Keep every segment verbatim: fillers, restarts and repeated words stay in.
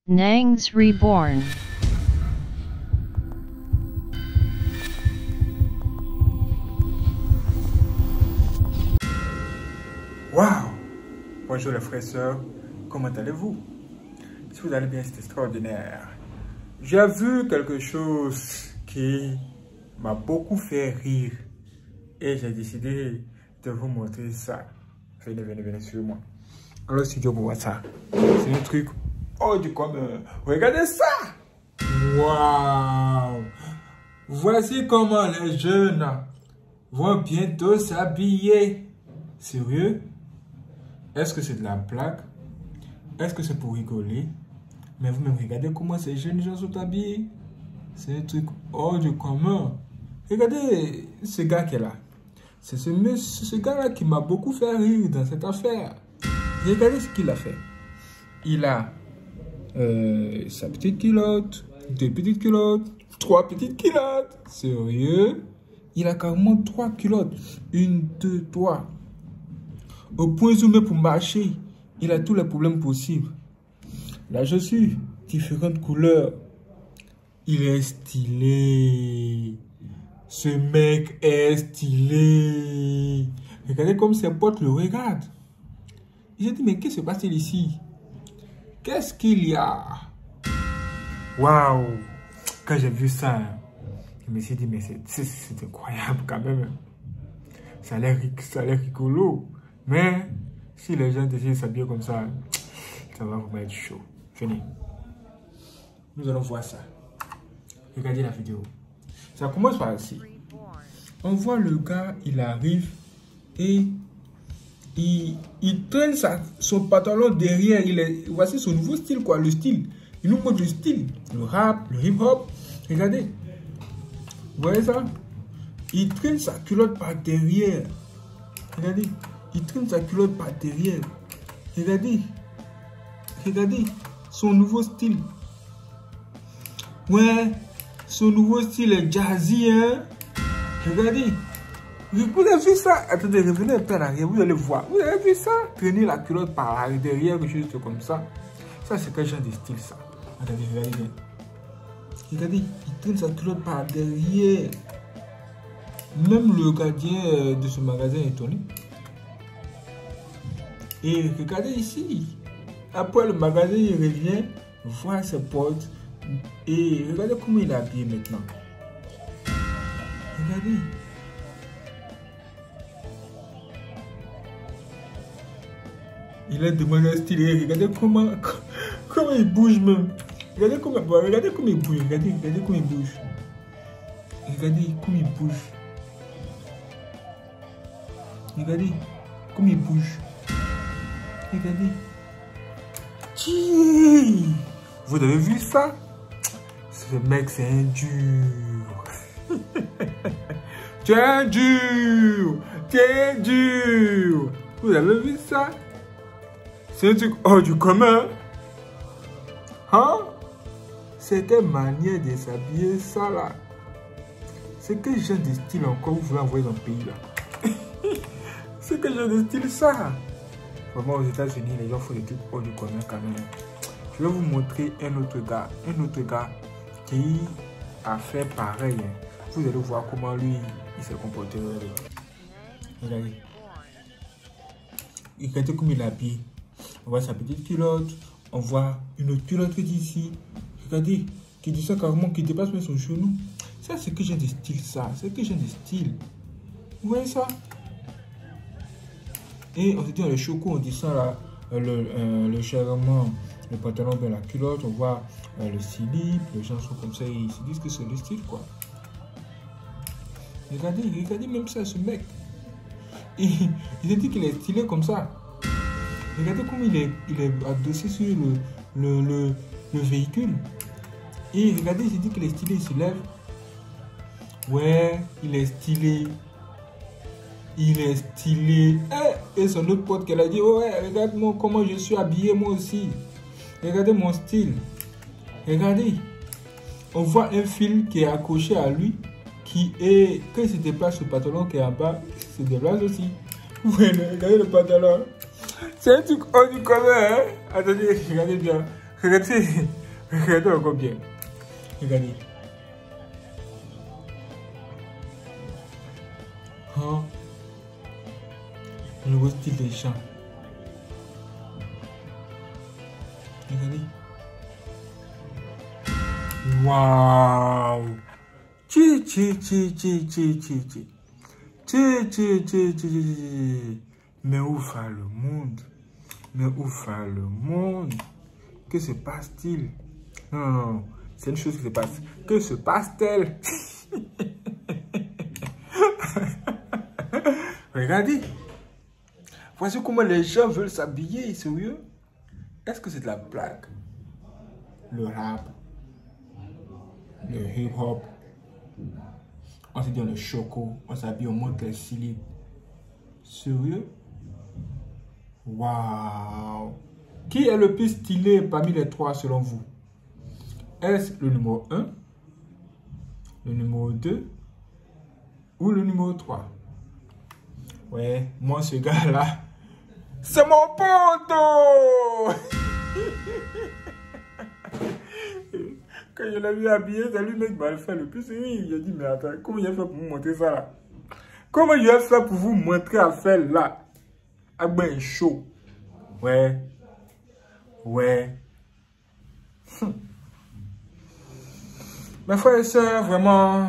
Nangs Reborn. Waouh! Bonjour les frères et sœurs, comment allez-vous? Si vous allez bien, c'est extraordinaire. J'ai vu quelque chose qui m'a beaucoup fait rire et j'ai décidé de vous montrer ça. Venez, venez, venez sur moi. Alors, si je vous vois ça, c'est un truc hors du commun. Regardez ça! Waouh! Voici comment les jeunes vont bientôt s'habiller. Sérieux? Est-ce que c'est de la blague? Est-ce que c'est pour rigoler? Mais vous-même, regardez comment ces jeunes gens sont habillés. C'est un truc hors du commun. Regardez ce gars qui est là. C'est ce, ce gars-là qui m'a beaucoup fait rire dans cette affaire. Regardez ce qu'il a fait. Il a euh, sa petite culotte, deux petites culottes, trois petites culottes. Sérieux? Il a carrément trois culottes. Une, deux, trois. Au point zoomé pour marcher, il a tous les problèmes possibles. La chaussure, différentes couleurs. Il est stylé. Ce mec est stylé. Regardez comme ses potes le regardent. Il s'est dit, mais qu'est-ce qui se passe ici? Qu'est-ce qu'il y a? Waouh! Quand j'ai vu ça, je me suis dit, mais c'est incroyable quand même. Ça a l'air rigolo. Mais si les gens décident de s'habiller comme ça, ça va vous mettre chaud. Venez. Nous allons voir ça. Regardez la vidéo. Ça commence par ici. On voit le gars, il arrive et il, il traîne sa, son pantalon derrière. Il est, voici son nouveau style, quoi, le style. Il nous montre le style, le rap, le hip-hop. Regardez. Vous voyez ça? Il traîne sa culotte par derrière. Regardez. Il traîne sa culotte par derrière. Regardez. Regardez. Son nouveau style. Ouais. Son nouveau style est jazzy, hein. Regardez. Vous avez vu ça? Attendez, revenez un peu en arrière. Vous allez voir. Vous avez vu ça? Traîner la culotte par derrière, juste comme ça. Ça, c'est quel genre de style, ça? Attendez, regardez bien. Regardez. Il traîne sa culotte par derrière. Même le gardien de ce magasin est étonné. Et regardez ici. Après le magasin, il revient voir ses potes. Et regardez comment il est habillé maintenant. Regardez. Il a demandé un style. Regardez comment, comment il bouge même. Regardez comment, regardez comment il bouge. Regardez, regardez comment il bouge. Regardez comment il bouge. Regardez comment il bouge. Regardez. Vous avez vu ça? Ce mec, c'est un dur. Tu es un dur. Tu es un dur. Vous avez vu ça? C'est un truc hors du commun. Hein? C'est quelle manière de s'habiller ça là? C'est quel genre de style encore vous voulez envoyer dans le pays là? C'est quel genre de style ça? Vraiment, aux États-Unis, les gens font des trucs hors du commun quand même. Je vais vous montrer un autre gars, un autre gars qui a fait pareil. Vous allez voir comment lui, il s'est comporté. Regardez. Regardez comme il est habillé. On voit sa petite culotte. On voit une autre culotte d'ici. Regardez, qui dit ça carrément, qui dépasse même son genou. Ça, c'est que j'ai de style, ça. C'est que j'ai de style. Vous voyez ça? Et on se dit dans le choco, on dit ça là, le, euh, le charrement, le pantalon de la culotte, on voit euh, le slip, les gens sont comme ça, ils se disent que c'est le style quoi. Regardez, regardez même ça, ce mec. Et, il a dit qu'il est stylé comme ça. Regardez comment il est, il est adossé sur le, le, le, le véhicule. Et regardez, il dit qu'il est stylé, il se lève. Ouais, il est stylé. Il est stylé. Eh, et son autre pote qu'elle a dit, oh, ouais, regarde-moi comment je suis habillé moi aussi. Regardez mon style. Regardez. On voit un fil qui est accroché à lui. Qui est, quand il se déplace, le pantalon qui est en bas, il se déplace aussi. Ouais, regardez le pantalon. C'est un truc hors du commun, hein. Attendez, regardez bien. Regardez, regardez encore bien. Regardez. Hein? Le nouveau style des chants. Regardez. Waouh! Chi chi chi chi chi chi chi. Chi chi chi chi chi. Mais où va le monde? Mais où va le monde? Que se passe-t-il? Non, non, non. C'est une chose qui se passe. Que se passe-t-il? Regardez. Voici comment les gens veulent s'habiller. Sérieux? Est-ce que c'est de la blague? Le rap. Le hip-hop. On se dit le choco. On s'habille, on monte les cils. Sérieux? Waouh! Qui est le plus stylé parmi les trois selon vous? Est-ce le numéro un, le numéro deux ou le numéro trois? Ouais, moi ce gars-là, c'est mon pote! Quand je l'ai vu habillé, c'est lui mec qui m'a fait le plus rire. J'ai dit, mais attends, comment il a fait pour vous montrer ça là? Comment il a fait pour vous montrer à faire là? Ah ben chaud. Ouais. Ouais. Hum. Mes frères et sœurs, vraiment,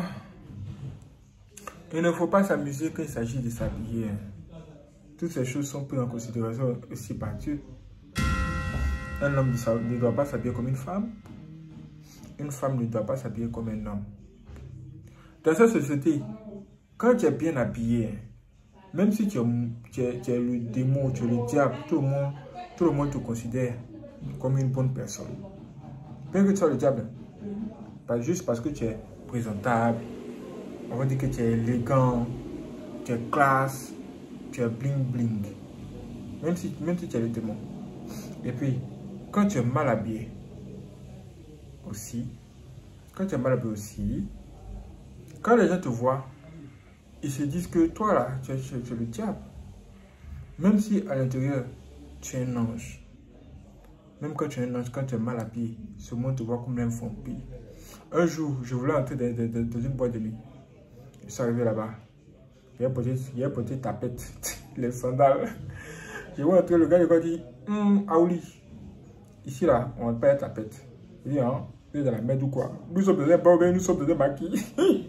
il ne faut pas s'amuser quand il s'agit de s'habiller. Toutes ces choses sont prises en considération aussi par Dieu. Un homme ne doit pas s'habiller comme une femme. Une femme ne doit pas s'habiller comme un homme. Dans cette société, quand tu es bien habillé, même si tu es, tu es, tu es le démon, tu es le diable, tout le monde, tout le monde te considère comme une bonne personne. Bien que tu sois le diable, pas juste parce que tu es présentable, on va dire que tu es élégant, tu es classe, tu es bling bling. Même si, même si tu es le démon. Et puis, quand tu es mal habillé, aussi, quand tu es mal habillé aussi, quand les gens te voient, ils se disent que toi là, tu es, tu es le diable. Même si à l'intérieur, tu es un ange. Même quand tu es un ange, quand tu es mal habillé, ce monde te voit comme un vampire. Un jour, je voulais entrer dans, dans, dans une boîte de nuit. Je suis arrivé là-bas. J'ai porté, j'ai porté tapette, les sandales. Je vois entrer, le gars, il m'a dit, hum, Aouli, ici là, on ne pas être tapette. Il dit, hein, vous êtes dans la merde ou quoi? Nous sommes dans un bar, nous sommes dans un maquis.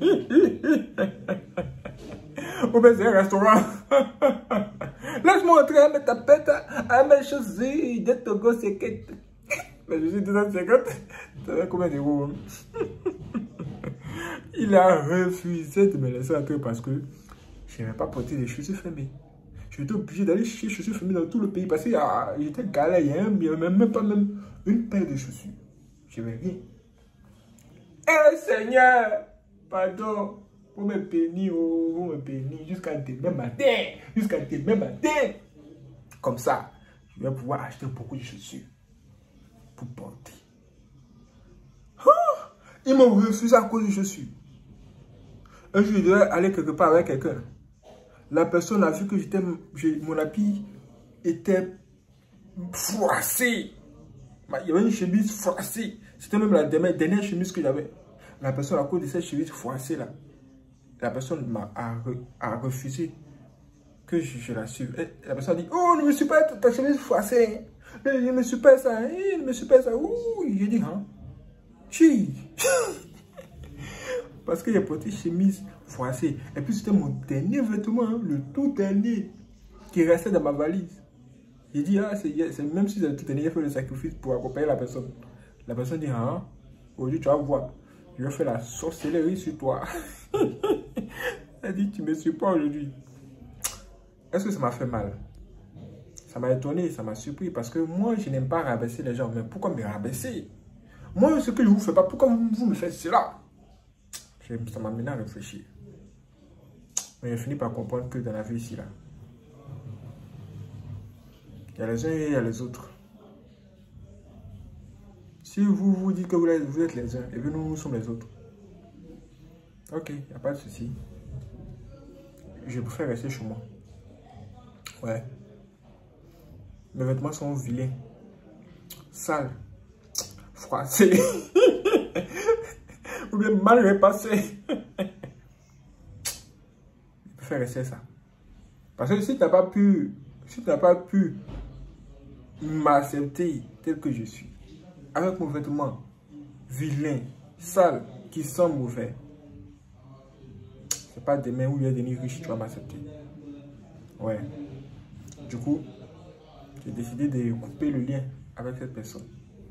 Ou bien c'est un restaurant. Laisse-moi entrer à mes tapettes, à mes chaussures, de Togo, c'est que. Mais je suis deux cent cinquante. Ça fait combien d'euros? Il a refusé de me laisser entrer parce que je n'avais pas porté des chaussures fermées. J'étais obligé d'aller chercher des chaussures fermées dans tout le pays parce que ah, j'étais galère, il n'y avait même pas même une paire de chaussures. Je n'avais rien. Eh Seigneur, pardon, vous me bénissez, oh, vous me bénissez jusqu'à demain matin, jusqu'à demain matin. Comme ça, je vais pouvoir acheter beaucoup de chaussures pour porter. Oh, ils m'ont refusé à cause des chaussures. Un jour, je devais aller quelque part avec quelqu'un. La personne a vu que j'étais, mon habit était froissé. Il y avait une chemise froissée. C'était même la dernière, dernière chemise que j'avais. La personne, à cause de cette chemise froissée là, la personne m'a a, a refusé que je, je la suive. Et la personne a dit, oh, ne me suis pas ta chemise froissée. Je ne me suis pas ça. Je ne me suis pas ça. Ouh, j'ai dit, hein. Chi. Parce que j'ai porté chemise froissée. Et puis c'était mon dernier vêtement, hein, le tout dernier qui restait dans ma valise. J'ai dit, ah, c'est même si c'est le tout dernier, j'ai fait le sacrifice pour accompagner la personne. La personne dit, ah, aujourd'hui tu vas voir, je vais faire la sorcellerie sur toi. Elle dit, tu ne me suis pas aujourd'hui. Est-ce que ça m'a fait mal? Ça m'a étonné, ça m'a surpris parce que moi, je n'aime pas rabaisser les gens. Mais pourquoi me rabaisser? Moi, ce que je ne vous fais pas, pourquoi vous me faites cela? Ça m'a amené à réfléchir. Mais j'ai fini par comprendre que dans la vie ici, là, il y a les uns et il y a les autres. Si vous vous dites que vous êtes, vous êtes les uns et que nous, nous sommes les autres, ok, il n'y a pas de souci. Je préfère rester chez moi. Ouais. Mes vêtements sont vilains, sales. froissé ou bien mal repassé. Il peut faire rester ça. Parce que si tu n'as pas pu, si tu n'as pas pu m'accepter tel que je suis, avec mon vêtement vilain, sale, qui sent mauvais, c'est pas demain où il y a des nuits riches, tu vas m'accepter. Ouais. Du coup, j'ai décidé de couper le lien avec cette personne.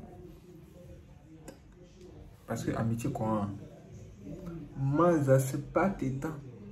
Parce que amitié quoi, moi ça c'est pas tes temps.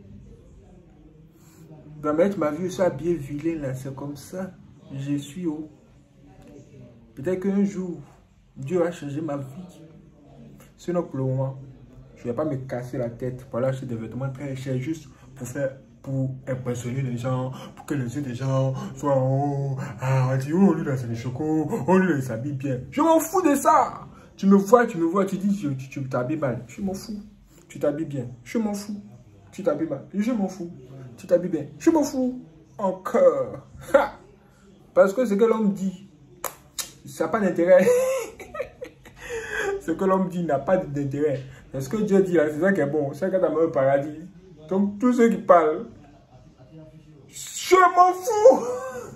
Dans ma vie, je suis habillé vilain là, c'est comme ça. Je suis haut. Peut-être qu'un jour, Dieu va changer ma vie. Sinon pour le moment, je ne vais pas me casser la tête pour aller acheter des vêtements très chers juste pour faire, pour impressionner les gens, pour que les yeux des gens soient en haut. Ah, on dit, oh, lui là c'est des chocos, oh, lui là il s'habille bien. Je m'en fous de ça. Tu me vois, tu me vois, tu dis, tu, tu t'habilles mal. Je m'en fous. Tu t'habilles bien. Je m'en fous. Tu t'habilles mal. Je m'en fous. Tu t'habilles bien. Je m'en fous. Encore. Ha! Parce que ce que l'homme dit, ça n'a pas d'intérêt. Ce que l'homme dit n'a pas d'intérêt. C'est ce que Dieu dit, c'est ça qui est bon. C'est quand tu as au paradis. Donc, tous ceux qui parlent, je m'en fous.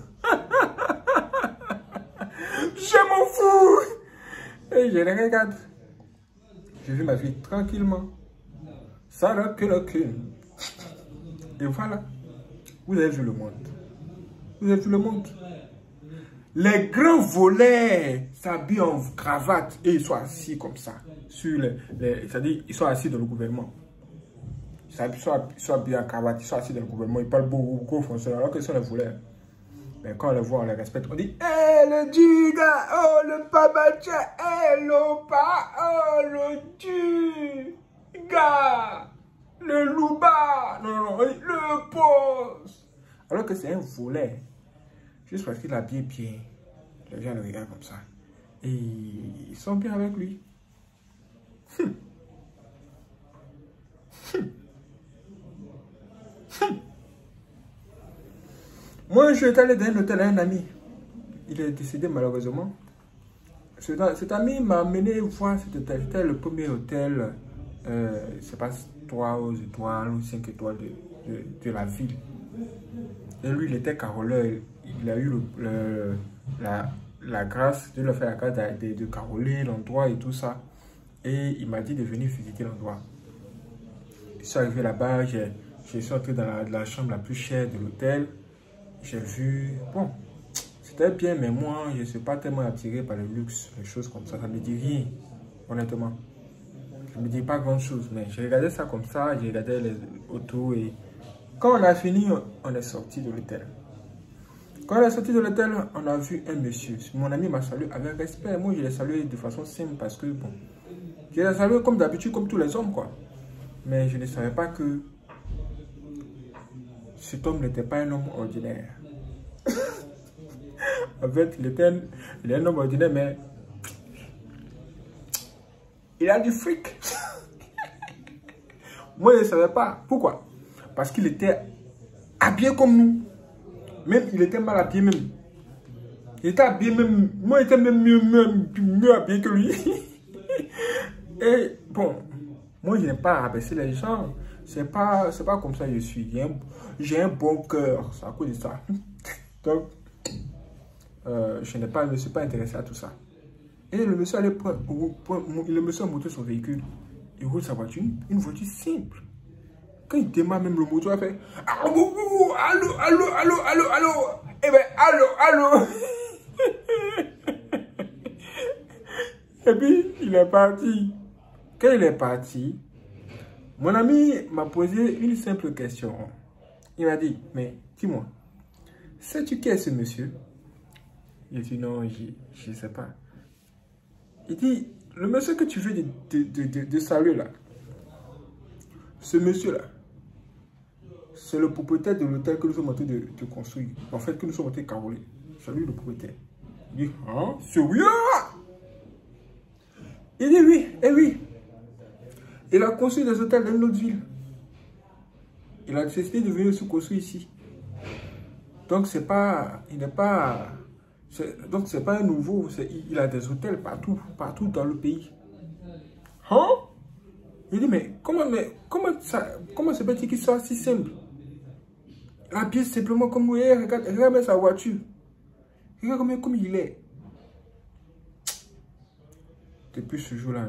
Je m'en fous. Et je les regarde. Je vis ma vie tranquillement. Ça n'a que le cul. Et voilà. Vous avez vu le monde. Vous avez vu le monde. Les grands voleurs s'habillent en cravate et ils sont assis comme ça. Sur les, les, c'est-à-dire, ils sont assis dans le gouvernement. Ils sont, ils sont habillés en cravate, ils sont assis dans le gouvernement. Ils parlent beaucoup, beaucoup français, alors que ce sont les voleurs. Mais quand on les voit, on les respecte. On dit, hé, hey, le Diga, oh, le Pabacha, hé, hey, l'Opa, oh, le Diga, le Louba, non, non, non, le Poste. Alors que c'est un voleur. Juste parce qu'il a bien bien. Les gens le regardent comme ça. Et ils sont bien avec lui. Hum. Hum. Hum. Moi, je suis allé dans un hôtel à un ami. Il est décédé malheureusement. Cet ami m'a amené voir cet hôtel. C'était le premier hôtel, euh, je ne sais pas, trois étoiles ou cinq étoiles de, de, de la ville. Et lui, il était caroleur. Il a eu le, le, la, la grâce de le faire la grâce de, de, de caroler l'endroit et tout ça. Et il m'a dit de venir visiter l'endroit. Je suis arrivé là-bas, je suis entré dans la, la chambre la plus chère de l'hôtel. J'ai vu, bon, c'était bien, mais moi, je ne suis pas tellement attiré par le luxe, les choses comme ça. Ça ne me dit rien, honnêtement. Ça ne me dit pas grand-chose, mais j'ai regardé ça comme ça, j'ai regardé les autos et quand on a fini, on est sorti de l'hôtel. Quand on est sorti de l'hôtel, on a vu un monsieur. Mon ami m'a salué avec respect. Moi, je l'ai salué de façon simple parce que, bon, je l'ai salué comme d'habitude, comme tous les hommes, quoi. Mais je ne savais pas que cet homme n'était pas un homme ordinaire. En fait, il était un, il est un homme ordinaire, mais il a du fric. Moi, je ne savais pas. Pourquoi? Parce qu'il était habillé comme nous. Même, il était mal habillé même. Il était habillé même. Moi, j'étais même mieux, mieux, mieux habillé que lui. Et bon, moi, je n'aime pas rabaisser les gens. C'est pas, c'est pas comme ça que je suis. J'ai un, un bon cœur. C'est à cause de ça. Donc, euh, je n'ai pas, je ne me suis pas intéressé à tout ça. Et le monsieur allait prendre, le monsieur a monté son véhicule. Il roule sa voiture, une voiture simple. Quand il démarre même le moteur, il fait allô, allô, allô, allô, allô, allô. Eh ben, allô, allô. Et puis, il est parti. Quand il est parti, mon ami m'a posé une simple question. Il m'a dit, mais dis-moi, sais-tu qui est ce monsieur? Il dit, non, je ne sais pas. Il dit, le monsieur que tu veux de, de, de, de, de saluer là, ce monsieur-là, c'est le propriétaire de l'hôtel que nous sommes en train de, de construire. En fait, que nous sommes en train de caroler. C'est lui le propriétaire. Il dit, hein, sérieux? Il dit, oui, et oui. Il a construit des hôtels dans une autre ville. Il a décidé de venir se construire ici. Donc, c'est pas, il n'est pas, Donc, c'est pas un nouveau. Il a des hôtels partout, partout dans le pays. Hein? Il dit, mais comment, mais comment ça, comment se peut-il qu'il soit si simple? La pièce, simplement, comme vous voyez, regarde, regarde sa voiture. Regarde comme, comme il est. Depuis ce jour-là,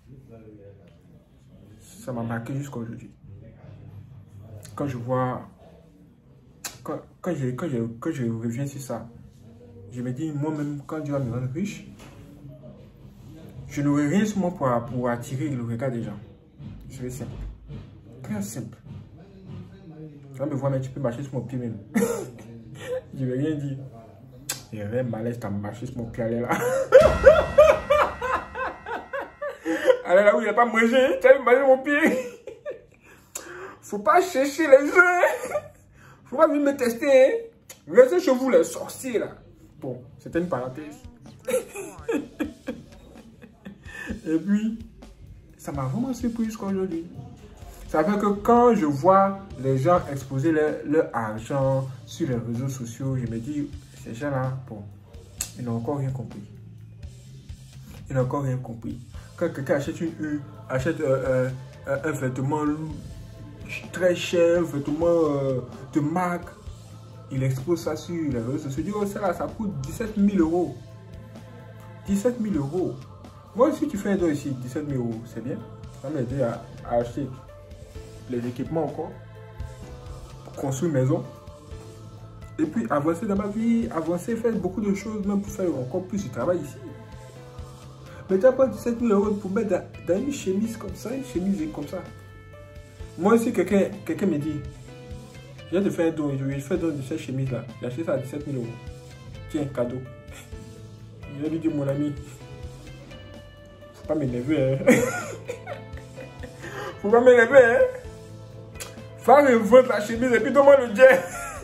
ça m'a marqué jusqu'à aujourd'hui. Quand je vois, quand, quand, je, quand, je, quand je reviens sur ça, je me dis, moi-même, quand Dieu va me rendre riche, je n'aurai rien sur moi pour, pour attirer le regard des gens. Je vais simple. Très simple. Tu vas me voir, mais tu peux marcher sur mon pied même. Je ne vais rien dire. Il y a rien malaise, tu as marché sur mon pied, allez là. Allez là où il n'a pas mangé, tu as marché sur mon pied. Faut pas chercher les gens. Faut pas venir me tester. Hein. Restez chez vous, les sorciers là. Bon, c'était une parenthèse. Et puis, ça m'a vraiment surpris jusqu'à aujourd'hui. Ça fait que quand je vois les gens exposer leur, leur argent sur les réseaux sociaux, je me dis, ces gens-là, bon, ils n'ont encore rien compris. Ils n'ont encore rien compris. Quand quelqu'un achète, une, achète euh, euh, un vêtement très cher, un vêtement euh, de marque, il expose ça sur les réseaux sociaux. Il dit, oh, ça là, ça coûte dix-sept mille euros. dix-sept mille euros. Moi, si tu fais un don ici, dix-sept mille euros, c'est bien. Ça m'aide à, à acheter les équipements encore, pour construire une maison. Et puis avancer dans ma vie, avancer, faire beaucoup de choses, même pour faire encore plus de travail ici. Mais tu n'as pas dix-sept mille euros pour mettre dans, dans une chemise comme ça, une chemise comme ça. Moi, si quelqu'un quelqu'un me dit, je viens de faire un don, je vais faire un don de cette chemise-là, j'ai acheté ça à dix-sept mille euros. Tiens, cadeau. Je vais lui dire, mon ami, faut pas m'énerver, hein. Faut pas m'énerver, hein. Va revendre la chemise et puis donne-moi le jet.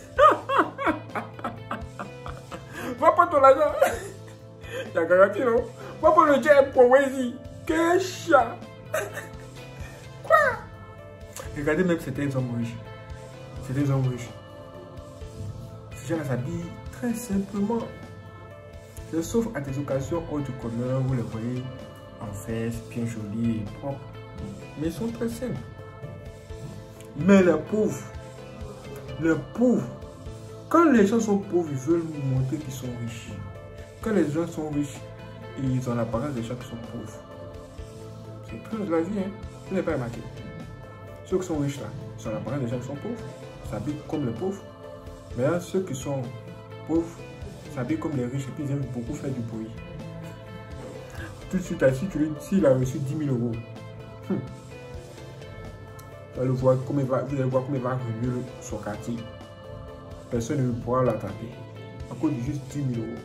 Va prendre ton argent. Il y a garanti, non? Va prendre le jet pour Wazy. Quel chat. Quoi? Regardez, même c'était des hommes riches. C'était des hommes riches. Ces gens s'habillent très simplement. Sauf à des occasions hors du commun, vous les voyez en fesses, bien jolis et propres. Mais ils sont très simples. Mais les pauvres, les pauvres, quand les gens sont pauvres, ils veulent montrer qu'ils sont riches. Quand les gens sont riches, ils ont l'apparence des gens qui sont pauvres. C'est très de la vie, hein. Vous n'avez pas remarqué. Ceux qui sont riches là, ils ont l'apparence des gens qui sont pauvres. Ils s'habillent comme les pauvres. Mais là, ceux qui sont pauvres s'habillent comme les riches et puis ils aiment beaucoup faire du bruit. Tout de suite, si tu lui dis qu'il a reçu dix mille euros, hum. Vous allez voir comment il va, vous allez voir comment il va remuer son quartier. Personne ne pourra l'attraper. À cause de juste dix mille euros.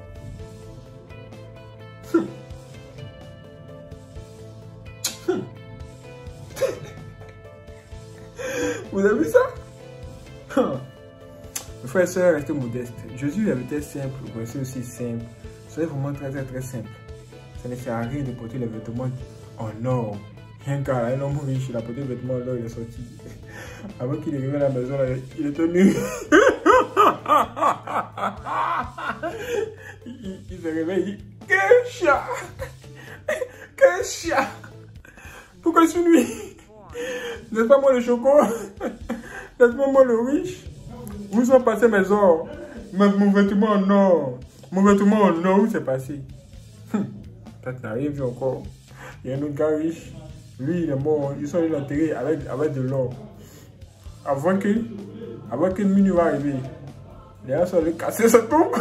Hum. Hum. Vous avez vu ça? Hum. Mes frères et sœurs, restez modestes. Jésus avait été simple, restez aussi simple. Soyez vraiment très très très simple. Ça ne sert à rien de porter les vêtements en or. Un gars, un homme riche, il a porté des vêtements en or, il est sorti. Avant qu'il arrive à la maison, il était nu. il, il se réveille, il dit, quel chat! Quel chat! Pourquoi je suis nu? N'est-ce pas moi le choco? N'est-ce pas moi le riche? Où sont passés mes or? Mon vêtement en or. Mon vêtement en or, où c'est passé? Ça t'arrive vu encore. Il y a un autre gars riche. Lui, il est mort. Ils sont enterrés avec, avec de l'or. Avant que, avant que minuit va arriver, les gens sont allés casser sa tombe.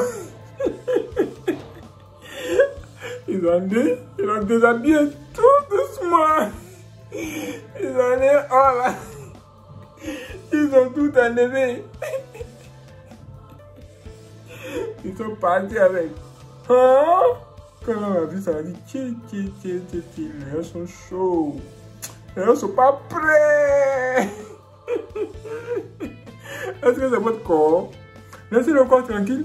Ils ont dé, ils ont déshabillé tout doucement. Ils ont allé, oh là. Ils ont tout enlevé. Ils sont partis avec. Hein? Quand on a vu ça, on a dit, tiens, tiens, tiens, tiens, tiens, les gens sont chauds. Les gens sont pas prêts. Est-ce que c'est votre corps? Laissez le corps tranquille.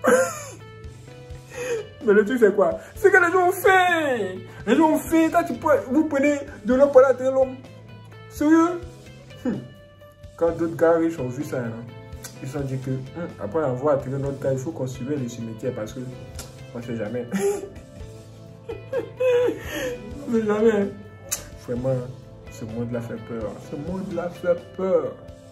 Mais le truc c'est quoi? C'est que les gens ont faim. Les gens ont faim. Quand tu peux, vous prenez de l'eau pour la terre l'homme. Sérieux? Quand d'autres gars riches ont vu ça, hein? ils se sont dit que hum, après avoir attiré notre cas, il faut qu'on suive le cimetière parce que on ne sait jamais. On ne sait jamais. Vraiment, ce monde-là fait peur. Ce monde-là fait peur.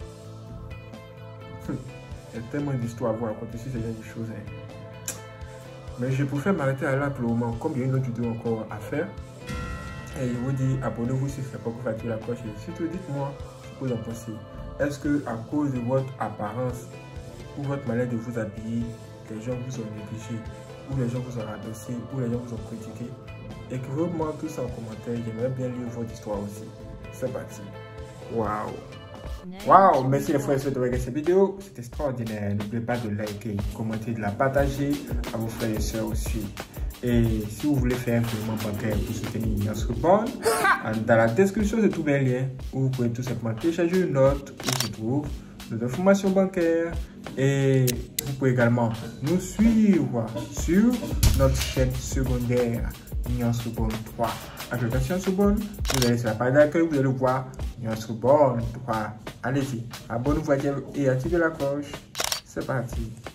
Il y a tellement d'histoires à vous raconter si c'est bien des choses. Hein. Mais je préfère m'arrêter à là pour le moment. Comme il y a une autre vidéo encore à faire. Et je vous dis, abonnez-vous si ce n'est pas pour activer la cloche. Et surtout, dites-moi ce que vous en pensez. Est-ce que à cause de votre apparence ou votre manière de vous habiller, les gens vous ont négligé, ou les gens vous ont rabaissé, ou les gens vous ont critiqué? Écrivez-moi tout ça en commentaire. J'aimerais bien lire votre histoire aussi. C'est parti. Waouh! Waouh! Merci les frères et sœurs de regarder cette vidéo. C'est extraordinaire. N'oubliez pas de liker, commenter, de la partager à vos frères et sœurs aussi. Et si vous voulez faire un paiement bancaire pour soutenir Ignace Reborn, dans la description de tout un lien où vous pouvez tout simplement télécharger une note où se trouve nos informations bancaires. Et vous pouvez également nous suivre sur notre chaîne secondaire Ignace Reborn trois. Application Reborn, vous allez sur la page d'accueil, vous allez voir Ignace Reborn trois. Allez-y, abonnez-vous et activez la cloche. C'est parti.